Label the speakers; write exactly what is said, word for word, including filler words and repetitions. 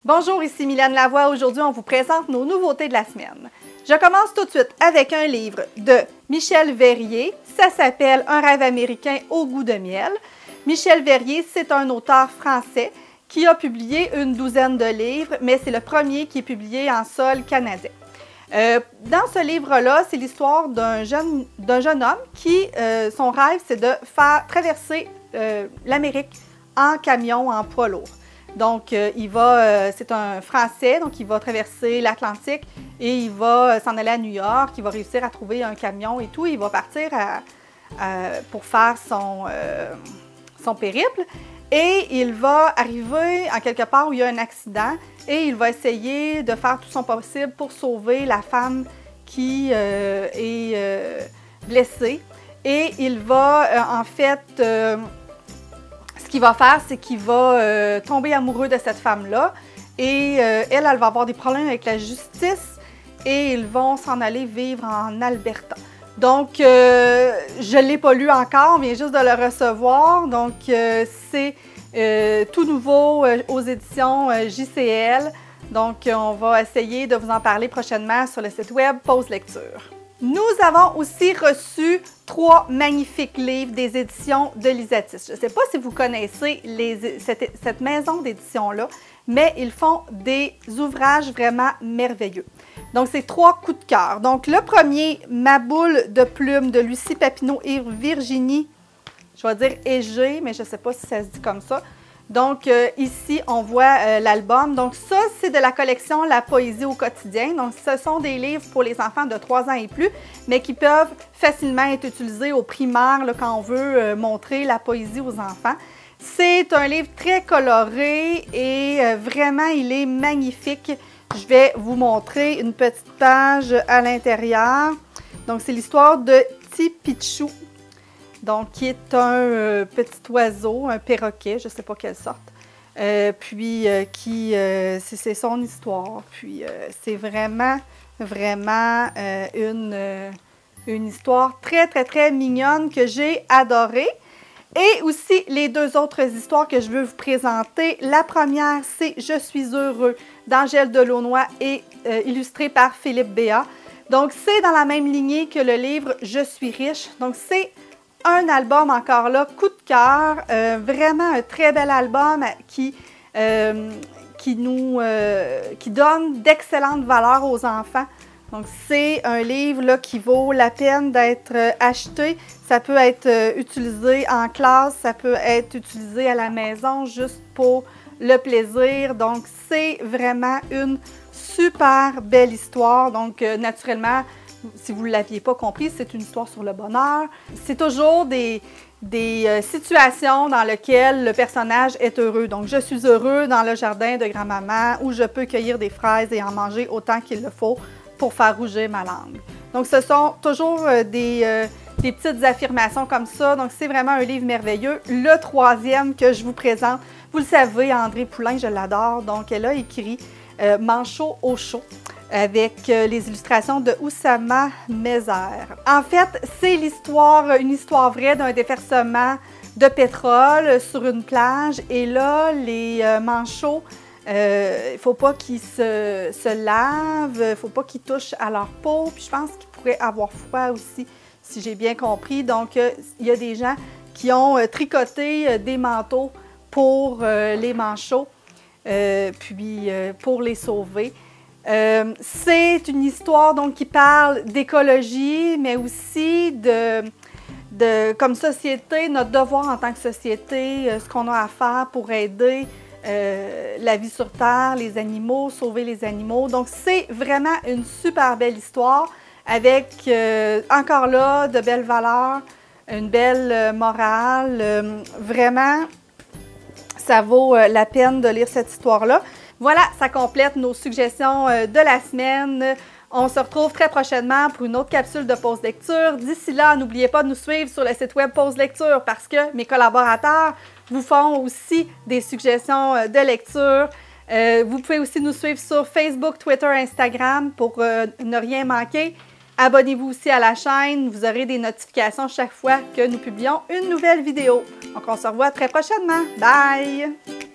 Speaker 1: Bonjour, ici Mylène Lavoie. Aujourd'hui, on vous présente nos nouveautés de la semaine. Je commence tout de suite avec un livre de Michel Verrier. Ça s'appelle « Un rêve américain au goût de miel ». Michel Verrier, c'est un auteur français qui a publié une douzaine de livres, mais c'est le premier qui est publié en sol canadien. Euh, dans ce livre-là, c'est l'histoire d'un jeune, d'un jeune homme qui, euh, son rêve, c'est de faire traverser euh, l'Amérique en camion, en poids lourd. Donc, euh, il va, euh, c'est un Français, donc il va traverser l'Atlantique et il va euh, s'en aller à New York, il va réussir à trouver un camion et tout, il va partir à, à, pour faire son, euh, son périple et il va arriver en quelque part où il y a un accident et il va essayer de faire tout son possible pour sauver la femme qui euh, est euh, blessée et il va euh, en fait... Euh, Ce qu'il va faire, c'est qu'il va euh, tomber amoureux de cette femme-là et euh, elle, elle va avoir des problèmes avec la justice et ils vont s'en aller vivre en Alberta. Donc, euh, je ne l'ai pas lu encore, mais juste de le recevoir. Donc, euh, c'est euh, tout nouveau euh, aux éditions euh, J C L. Donc, on va essayer de vous en parler prochainement sur le site web Pause Lecture. Nous avons aussi reçu trois magnifiques livres des éditions de Lisatis. Je ne sais pas si vous connaissez les, cette, cette maison d'édition-là, mais ils font des ouvrages vraiment merveilleux. Donc, c'est trois coups de cœur. Donc, le premier, Ma boule de plumes de Lucie Papineau et Virginie, je vais dire Égée, mais je ne sais pas si ça se dit comme ça. Donc, euh, ici, on voit euh, l'album. Donc, ça, c'est de la collection La poésie au quotidien. Donc, ce sont des livres pour les enfants de trois ans et plus, mais qui peuvent facilement être utilisés au primaire là, quand on veut euh, montrer la poésie aux enfants. C'est un livre très coloré et euh, vraiment, il est magnifique. Je vais vous montrer une petite page à l'intérieur. Donc, c'est l'histoire de Tipichou. Donc, qui est un euh, petit oiseau, un perroquet, je ne sais pas quelle sorte, euh, puis euh, qui, euh, c'est son histoire. Puis, euh, c'est vraiment, vraiment euh, une, euh, une histoire très, très, très mignonne que j'ai adorée. Et aussi, les deux autres histoires que je veux vous présenter. La première, c'est « Je suis heureux » d'Angèle Delaunoy et euh, illustré par Philippe Béat. Donc, c'est dans la même lignée que le livre « Je suis riche ». Donc, c'est un album encore là, coup de cœur, euh, vraiment un très bel album qui, euh, qui nous euh, qui donne d'excellentes valeurs aux enfants. Donc, c'est un livre là, qui vaut la peine d'être acheté. Ça peut être euh, utilisé en classe, ça peut être utilisé à la maison juste pour le plaisir. Donc, c'est vraiment une super belle histoire. Donc, euh, naturellement, si vous ne l'aviez pas compris, c'est une histoire sur le bonheur. C'est toujours des, des euh, situations dans lesquelles le personnage est heureux. Donc, je suis heureux dans le jardin de grand-maman où je peux cueillir des fraises et en manger autant qu'il le faut pour faire rougir ma langue. Donc, ce sont toujours euh, des, euh, des petites affirmations comme ça. Donc, c'est vraiment un livre merveilleux. Le troisième que je vous présente, vous le savez, André Poulain, je l'adore. Donc, elle a écrit euh, « Manchot au chaud » avec euh, les illustrations de Oussama Mezer. En fait, c'est l'histoire, une histoire vraie d'un déversement de pétrole sur une plage. Et là, les euh, manchots, euh, il ne faut pas qu'ils se, se lavent, il ne faut pas qu'ils touchent à leur peau. Puis je pense qu'ils pourraient avoir froid aussi, si j'ai bien compris. Donc, euh, il y a des gens qui ont euh, tricoté euh, des manteaux pour euh, les manchots, euh, puis euh, pour les sauver. Euh, c'est une histoire donc, qui parle d'écologie, mais aussi de, de, comme société, notre devoir en tant que société, euh, ce qu'on a à faire pour aider euh, la vie sur Terre, les animaux, sauver les animaux. Donc, c'est vraiment une super belle histoire avec, euh, encore là, de belles valeurs, une belle euh, morale. Euh, vraiment, ça vaut euh, la peine de lire cette histoire-là. Voilà, ça complète nos suggestions de la semaine. On se retrouve très prochainement pour une autre capsule de Pause Lecture. D'ici là, n'oubliez pas de nous suivre sur le site web Pause Lecture parce que mes collaborateurs vous font aussi des suggestions de lecture. Euh, vous pouvez aussi nous suivre sur Facebook, Twitter, Instagram pour euh, ne rien manquer. Abonnez-vous aussi à la chaîne. Vous aurez des notifications chaque fois que nous publions une nouvelle vidéo. Donc, on se revoit très prochainement. Bye!